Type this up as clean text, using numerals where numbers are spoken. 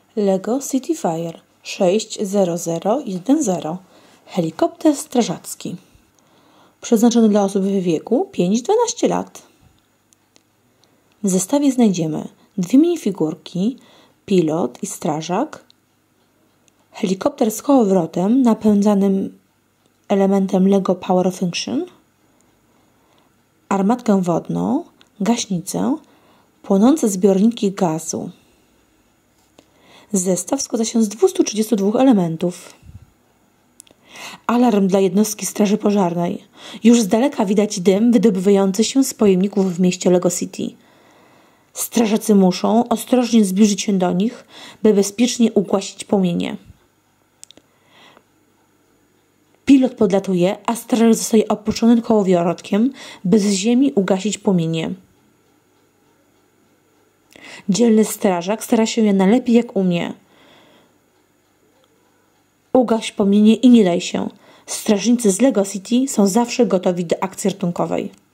LEGO Cityfire 60010. Helikopter strażacki. Przeznaczony dla osób w wieku 5-12 lat. W zestawie znajdziemy 2 minifigurki, pilot i strażak, helikopter z kołowrotem napędzanym elementem LEGO Power Function, armatkę wodną, gaśnicę, płonące zbiorniki gazu. Zestaw składa się z 232 elementów. Alarm dla jednostki straży pożarnej. Już z daleka widać dym wydobywający się z pojemników w mieście LEGO City. Strażacy muszą ostrożnie zbliżyć się do nich, by bezpiecznie ugasić płomienie. Pilot podlatuje, a strażak zostaje opuszczony kołowrotkiem, by z ziemi ugasić płomienie. Dzielny strażak stara się jak najlepiej jak umie. Ugaś płomienie i nie daj się. Strażnicy z LEGO City są zawsze gotowi do akcji ratunkowej.